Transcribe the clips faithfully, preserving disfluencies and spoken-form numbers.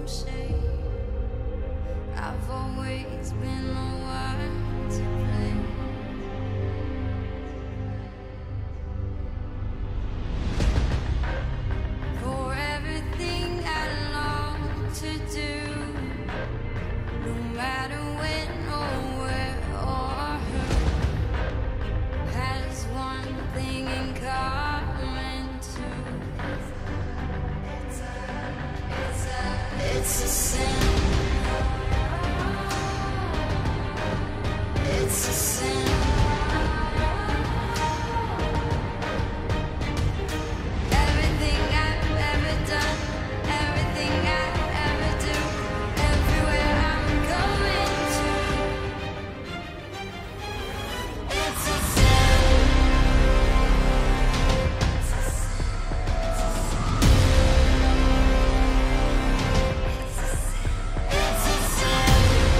say I've always been the one to blame. For everything I long to do, no matter when or where or who, has one thing in common too. It's a, it's a, it's a sin. It's a sin. Everything I've ever done, everything I ever do, everywhere I'm going to, it's a sin. It's a sin. It's a sin. It's a sin.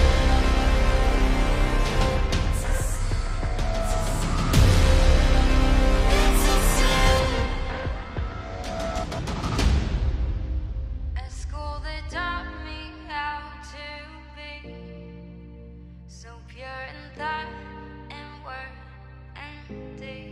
A school that taught me how to be so pure in thought and word and deed.